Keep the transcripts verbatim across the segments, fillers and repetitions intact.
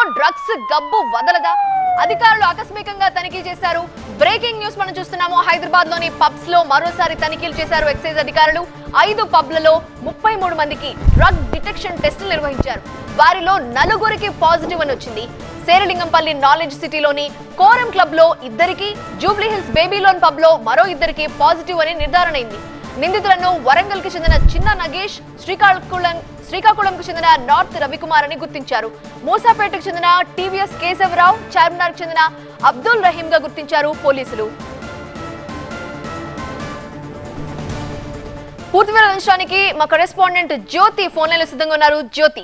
Drugs గబ్బు వదలదా? అధికారులు ఆకస్మికంగా తనిఖీ చేశారు. బ్రేకింగ్ న్యూస్ మనం చూస్తున్నాము. హైదరాబాద్ లోని పబ్స్ లో మరోసారి తనిఖీలు చేశారు ఎక్సైజ్ అధికారులు. ఐదు పబ్లలో ముప్పై మూడు మందికి డ్రగ్ డిటెక్షన్ టెస్టులు నిర్వహించారు. వారిలో నలుగురికి పాజిటివ్ అని వచ్చింది. శేరిలింగంపల్లి నాలెడ్జ్ సిటీలోని కోరం క్లబ్ లో ఇద్దరికి, జూబ్లీ హిల్స్ బేబీలోన్ పబ్ లో మరో ఇద్దరికి పాజిటివ్ అని నిర్ధారణ అయింది. నిందితులను వరంగల్ కి చెందిన చిన్న నగేష్, శ్రీకాకుళం శ్రీకాకుళంకు చెందిన నార్త్ రవికుమార్ అని గుర్తించారు. మూసాపేటకు చెందిన టీవీఎస్ కేశవరావు, చార్మినార్ కు చెందిన అబ్దుల్ రహీం గా గుర్తించారు పోలీసులు. పూర్తి వివరాలు అందించడానికి మా కరెస్పాండెంట్ జ్యోతి ఫోన్ లైన్ లో సిద్ధంగా ఉన్నారు. జ్యోతి,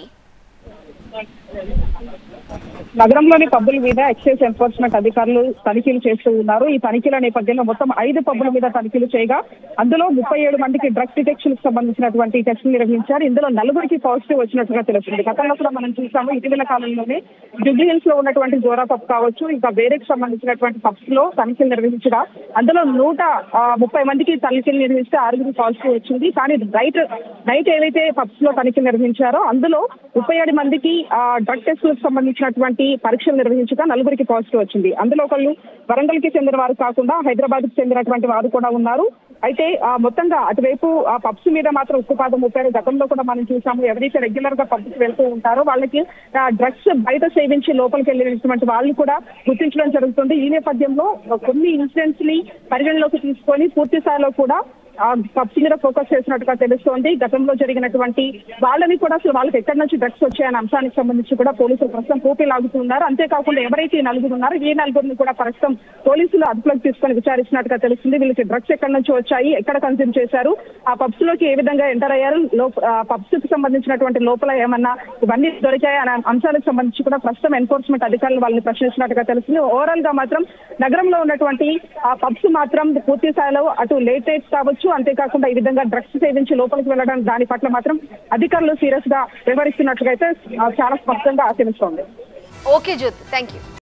నగరంలోని పబ్బుల మీద ఎక్సైజ్ ఎన్ఫోర్స్మెంట్ అధికారులు తనిఖీలు చేస్తూ ఉన్నారు. ఈ తనిఖీల నేపథ్యంలో మొత్తం ఐదు పబ్బుల మీద తనిఖీలు చేయగా అందులో ముప్పై ఏడు మందికి డ్రగ్స్ డిటెక్షన్ కు సంబంధించినటువంటి టెస్టులు నిర్వహించారు. ఇందులో నలుగురికి పాజిటివ్ వచ్చినట్టుగా తెలుస్తుంది. గతంలో కూడా మనం చూసాము, ఇటీవల కాలంలోనే జూబ్లీ హిల్స్ లో ఉన్నటువంటి జోరా పబ్ కావచ్చు, ఇంకా వేరేకి సంబంధించినటువంటి పబ్స్ లో తనిఖీలు నిర్వహించగా అందులో నూట ముప్పై మందికి తనిఖీలు నిర్వహిస్తే ఆరుగురికి పాజిటివ్ వచ్చింది. కానీ నైట్ నైట్ ఏవైతే పబ్స్ లో తనిఖీలు నిర్వహించారో అందులో ముప్పై ఏడు మందికి డ్రగ్ టెస్టులకు సంబంధించినటువంటి పరీక్షలు నిర్వహించగా నలుగురికి పాజిటివ్ వచ్చింది. అందులో ఒకళ్ళు వరంగల్ కి చెందిన వారు కాకుండా హైదరాబాద్ కు చెందినటువంటి వారు కూడా ఉన్నారు. అయితే మొత్తంగా అటువైపు ఆ పబ్స్ మీద మాత్రం ఉక్కుపాదం మోపారు. గతంలో కూడా మనం చూసాము, ఎవరైతే రెగ్యులర్ గా పబ్స్ వెళ్తూ ఉంటారో వాళ్ళకి డ్రగ్స్ బయట సేవించి లోపలికి వెళ్ళినటువంటి వాళ్ళు కూడా గుర్తించడం జరుగుతుంది. ఈ నేపథ్యంలో కొన్ని ఇన్సిడెంట్స్ ని పరిగణలోకి తీసుకొని పూర్తి స్థాయిలో కూడా పబ్స్ మీద ఫోకస్ చేసినట్టుగా తెలుస్తోంది. గతంలో జరిగినటువంటి వాళ్ళని కూడా అసలు వాళ్ళకి ఎక్కడి నుంచి డ్రగ్స్ వచ్చాయనే అంశానికి సంబంధించి కూడా పోలీసులు ప్రస్తుతం పోటీ లాగుతున్నారు. అంతేకాకుండా ఎవరైతే నలుగురు ఉన్నారో ఈ నలుగురిని కూడా ప్రస్తుతం పోలీసులు అదుపులోకి తీసుకొని విచారిస్తున్నట్టుగా తెలుస్తుంది. వీళ్ళకి డ్రగ్స్ ఎక్కడి నుంచి వచ్చాయి, ఎక్కడ కన్స్యూమ్ చేశారు, ఆ పబ్స్ లోకి ఏ విధంగా ఎంటర్ అయ్యారు, పబ్స్ కి సంబంధించినటువంటి లోపల ఏమన్నా ఇవన్నీ దొరికాయి అనే అంశాలకు సంబంధించి కూడా ప్రస్తుతం ఎన్ఫోర్స్మెంట్ అధికారులు వాళ్ళని ప్రశ్నిస్తున్నట్టుగా తెలుస్తుంది. ఓవరాల్ గా మాత్రం నగరంలో ఉన్నటువంటి ఆ పబ్స్ మాత్రం పూర్తి స్థాయిలో అటు లేట్ నైట్స్ కావచ్చు, అంతేకాకుండా ఈ విధంగా డ్రగ్స్ సేవించి లోపలికి వెళ్ళడం దాని పట్ల మాత్రం అధికారులు సీరియస్ గా వ్యవహరిస్తున్నట్లుగా అయితే చాలా స్పష్టంగా తెలుస్తోంది. Okay Jyothi, thank you.